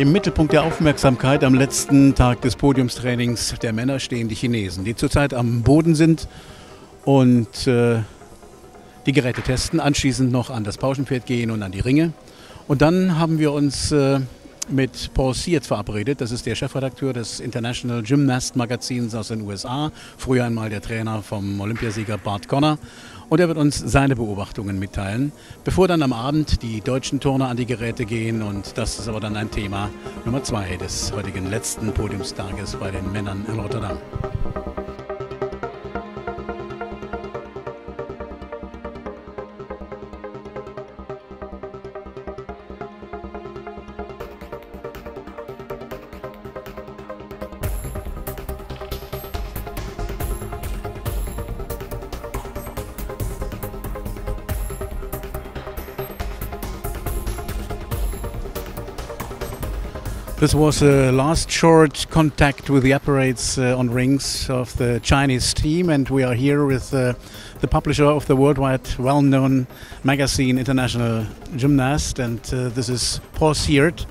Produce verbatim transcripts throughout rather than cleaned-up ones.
Im Mittelpunkt der Aufmerksamkeit am letzten Tag des Podiumstrainings der Männer stehen die Chinesen, die zurzeit am Boden sind und äh, die Geräte testen, anschließend noch an das Pauschenpferd gehen und an die Ringe. Und dann haben wir uns äh, mit Paul Sears verabredet. Das ist der Chefredakteur des International Gymnast Magazins aus den U S A, früher einmal der Trainer vom Olympiasieger Bart Conner. Und er wird uns seine Beobachtungen mitteilen, bevor dann am Abend die deutschen Turner an die Geräte gehen. Und das ist aber dann ein Thema Nummer zwei des heutigen letzten Podiumstages bei den Männern in Rotterdam. This was a last short contact with the apparatus uh, on rings of the Chinese team, and we are here with uh, the publisher of the worldwide well-known magazine International Gymnast, and uh, this is Paul Sears.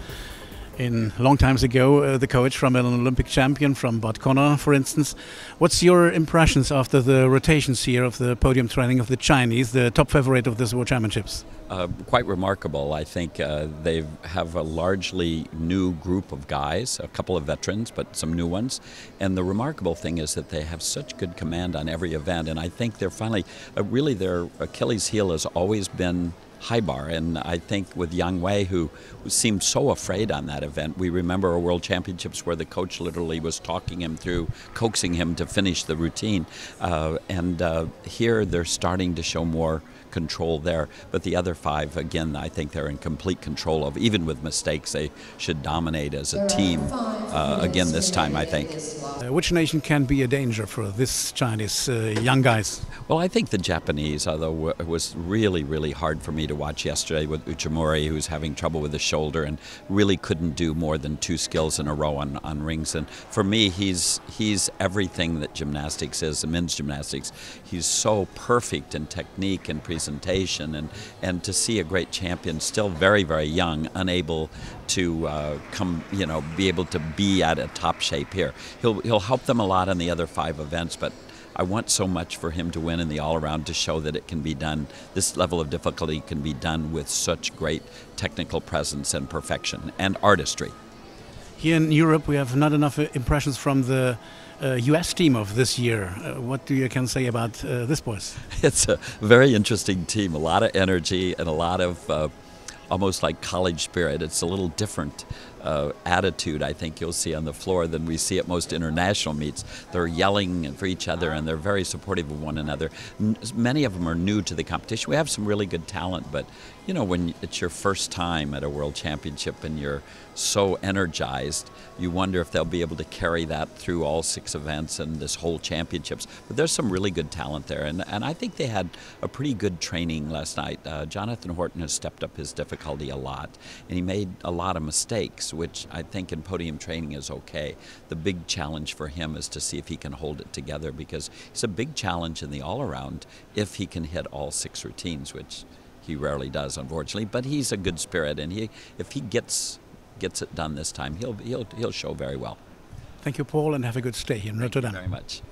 In long times ago, uh, the coach from an Olympic champion, from Bart Conner, for instance. What's your impressions after the rotations here of the podium training of the Chinese, the top favorite of this World Championships? Uh, quite remarkable. I think uh, they have a largely new group of guys, a couple of veterans, but some new ones. And the remarkable thing is that they have such good command on every event. And I think they're finally, uh, really their Achilles heel has always been high bar, and I think with Yang Wei, who, who seemed so afraid on that event. We remember our World Championships where the coach literally was talking him through, coaxing him to finish the routine. Uh, and uh, here they're starting to show more control there. But the other five, again, I think they're in complete control of. Even with mistakes, they should dominate as a team uh, again this time, I think. Uh, which nation can be a danger for this Chinese uh, young guys? Well, I think the Japanese, although it was really, really hard for me to watch yesterday with Uchimori, who's having trouble with his shoulder and really couldn't do more than two skills in a row on, on rings. And for me, he's he's everything that gymnastics is, men's gymnastics. He's so perfect in technique and presentation, and, and to see a great champion, still very, very young, unable to uh, come, you know, be able to be at a top shape here. He'll, he'll help them a lot in the other five events, but I want so much for him to win in the all-around to show that it can be done, this level of difficulty can be done with such great technical presence and perfection and artistry. Here in Europe we have not enough impressions from the uh, U S team of this year. Uh, what do you can say about uh, this boys? It's a very interesting team, a lot of energy and a lot of uh, almost like college spirit. It's a little different uh, attitude I think you'll see on the floor than we see at most international meets. They're yelling for each other and they're very supportive of one another. N many of them are new to the competition. We have some really good talent, but you know, when it's your first time at a World Championship and you're so energized, you wonder if they'll be able to carry that through all six events and this whole championships. But there's some really good talent there, and, and I think they had a pretty good training last night. Uh, Jonathan Horton has stepped up his difficulty a lot, and he made a lot of mistakes, which I think in podium training is okay. The big challenge for him is to see if he can hold it together, because it's a big challenge in the all-around if he can hit all six routines, which he rarely does, unfortunately. But he's a good spirit, and he, if he gets gets it done this time, he'll he'll he'll show very well. Thank you, Paul, and have a good stay here in Rotterdam. Thank you very much.